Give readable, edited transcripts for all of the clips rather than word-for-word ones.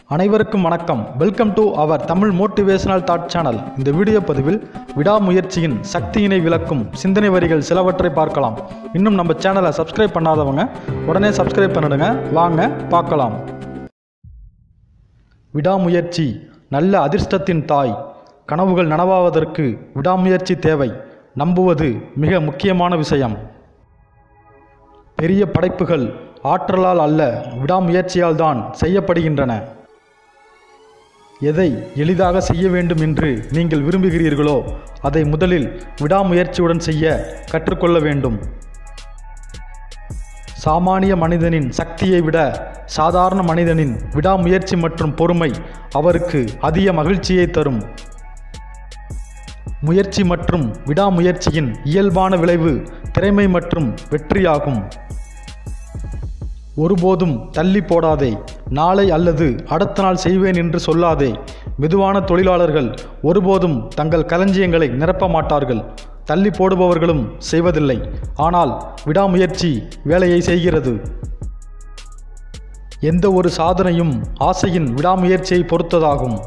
அனைவருக்கும் வணக்கம். Welcome to our Tamil motivational thought channel. இந்த வீடியோ பதிவில் விடாமுயற்சியின் சக்தியினை விளக்கும் சிந்தனை வரிகள் சிலவற்றை பார்க்கலாம். இன்னும் நம்ம சேனலை சப்ஸ்கிரைப் பண்ணாதவங்க உடனே சப்ஸ்கிரைப் பண்ணிடுங்க. வாங்க பார்க்கலாம். விடாமுயற்சி நல்ல அதிர்ஷ்டத்தின் தாய். கனவுகள் நனவாவதற்கு விடாமுயற்சி தேவை. நம்புவது மிக முக்கியமான விஷயம். பெரிய படைப்புகள் ஆற்றலால் அல்ல, விடாமுயற்சியால் தான் செய்யப்படுகின்றன. எதை எளிதாக செய்ய வேண்டும் என்று நீங்கள் விரும்புகிறீர்களோ அதை முதலில் விடாமுயற்சியுடன் செய்ய கற்றுக்கொள்ள வேண்டும். சாமானிய மனிதனின் சக்தியை விட சாதாரண மனிதனின் விடாமுயற்சி மற்றும் பொறுமை அவருக்கு அதிக மகிழ்ச்சியை தரும். முயற்சி மற்றும் விடாமுயற்சியின் இயல்பான விளைவு திறமை மற்றும் வெற்றியாகும். ஒருபோதும் தள்ளி போடாதே. நாளை அல்லது அடுத்த நாள் செய்வேன் என்று சொல்லாதே. மெதுவான தொழிலாளர்கள் ஒருபோதும் தங்கள் களஞ்சியங்களை நிரப்ப மாட்டார்கள். தள்ளி போடுபவர்களும் செய்வதில்லை. ஆனால் விடாமுயற்சி வேலையை செய்கிறது. எந்த ஒரு சாதனையும் ஆசையின் விடாமுயற்சியை பொறுத்ததாகும்.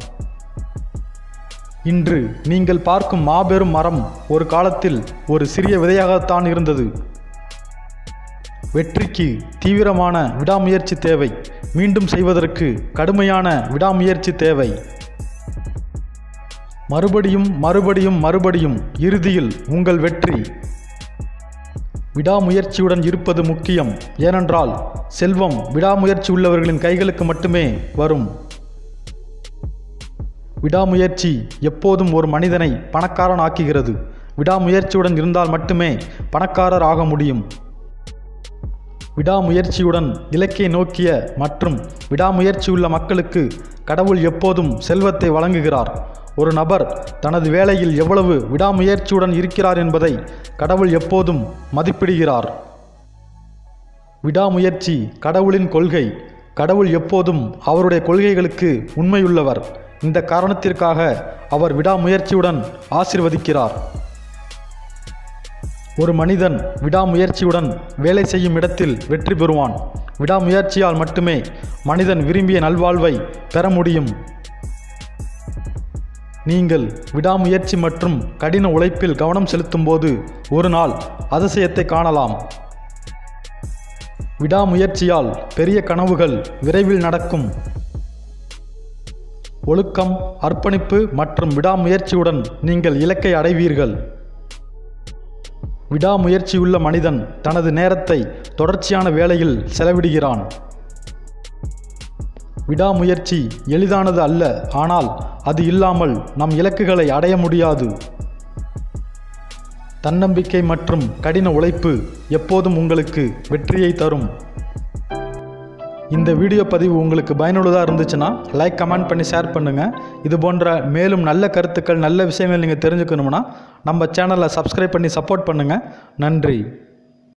இன்று நீங்கள் பார்க்கும் மாபெரும் மரம் ஒரு காலத்தில் ஒரு சிறிய விதையாகத்தான் இருந்தது. வெற்றிக்கு தீவிரமான விடாமுயற்சி தேவை. மீண்டும் செய்வதற்கு கடுமையான விடாமுயற்சி தேவை. மறுபடியும் மறுபடியும் மறுபடியும் இறுதியில் உங்கள் வெற்றி. விடாமுயற்சியுடன் இருப்பது முக்கியம். ஏனென்றால் செல்வம் விடாமுயற்சி உள்ளவர்களின் கைகளுக்கு மட்டுமே வரும். விடாமுயற்சி எப்போதும் ஒரு மனிதனை பணக்காரன் ஆக்குகிறது. விடாமுயற்சியுடன் இருந்தால் மட்டுமே பணக்காரர் ஆக முடியும். விடாமுயற்சியுடன் இலக்கை நோக்கிய மற்றும் விடாமுயற்சியுள்ள மக்களுக்கு கடவுள் எப்போதும் செல்வத்தை வழங்குகிறார். ஒரு நபர் தனது வேலையில் எவ்வளவு விடாமுயற்சியுடன் இருக்கிறார் என்பதை கடவுள் எப்போதும் மதிப்பிடுகிறார். விடாமுயற்சி கடவுளின் கொள்கை. கடவுள் எப்போதும் அவருடைய கொள்கைகளுக்கு உண்மையுள்ளவர். இந்த காரணத்திற்காக அவர் விடாமுயற்சியுடன் ஆசீர்வதிக்கிறார். ஒரு மனிதன் விடாமுயற்சியுடன் வேலை செய்யும் இடத்தில் வெற்றி பெறுவான். விடாமுயற்சியால் மட்டுமே மனிதன் விரும்பிய நல்வாழ்வை பெற முடியும். நீங்கள் விடாமுயற்சி மற்றும் கடின உழைப்பில் கவனம் செலுத்தும் போது ஒரு நாள் அதிசயத்தை காணலாம். விடாமுயற்சியால் பெரிய கனவுகள் விரைவில் நடக்கும். ஒழுக்கம், அர்ப்பணிப்பு மற்றும் விடாமுயற்சியுடன் நீங்கள் இலக்கை அடைவீர்கள். விடாமுயற்சியுள்ள மனிதன் தனது நேரத்தை தொடர்ச்சியான வேலையில் செலவிடுகிறான். விடாமுயற்சி எளிதானது அல்ல, ஆனால் அது இல்லாமல் நம் இலக்குகளை அடைய முடியாது. தன்னம்பிக்கை மற்றும் கடின உழைப்பு எப்போதும் உங்களுக்கு வெற்றியை தரும். இந்த வீடியோ பதிவு உங்களுக்கு பயனுள்ளதாக இருந்துச்சுன்னா லைக், கமெண்ட் பண்ணி ஷேர் பண்ணுங்கள். இது போன்ற மேலும் நல்ல கருத்துக்கள், நல்ல விஷயங்கள் நீங்கள் தெரிஞ்சுக்கணும்னா நம்ம சேனலை சப்ஸ்கிரைப் பண்ணி சப்போர்ட் பண்ணுங்கள். நன்றி.